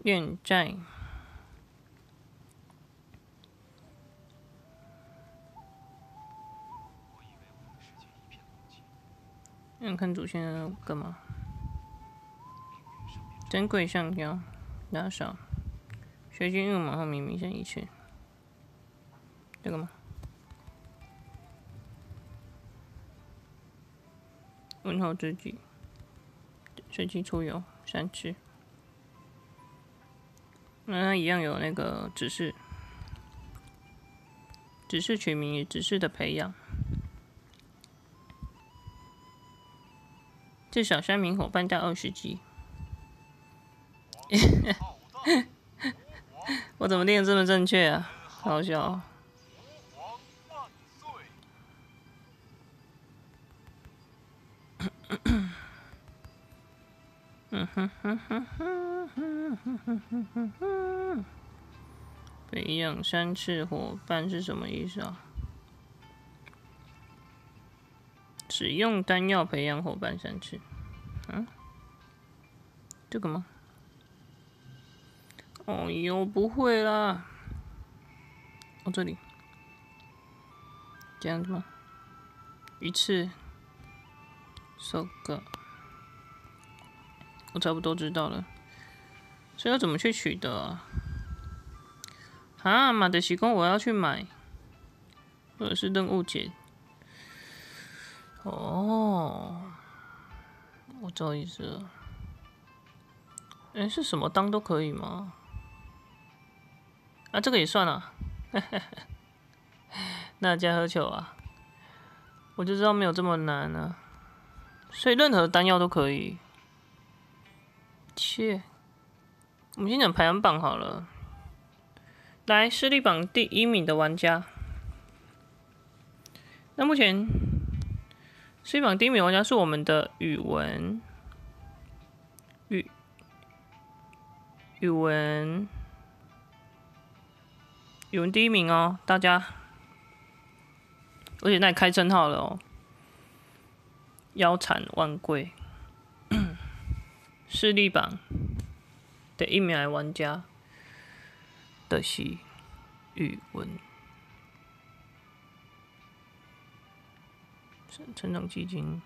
恋债。看主线要干嘛？珍贵橡胶，打扫，学习入门后明显一切。这个吗？问候知己，随机出游3次。那它一样有那个指示，指示取名与指示的培养。至少3名伙伴到20级。我怎么练得这么正确啊？好笑哦。培养3次伙伴是什么意思啊？使用丹药培养伙伴3次。这个吗？哦哟，不会啦。这里。这样子吗？1次。收个。我差不多知道了。所以要怎么去取得啊？马的习惯我要去买，或者是任务解。哦，我知道意思了。是什么当都可以吗？啊，这个也算啊。那家喝酒啊？我就知道没有这么难啊。所以任何丹药都可以。切，我们先讲排行榜好了。来，势力榜第1名的玩家。那目前势力榜第1名玩家是我们的语文，语文第1名哦，大家。而且那也开称号了哦，腰缠万贵。势力榜的1名玩家的是语文。成长基金。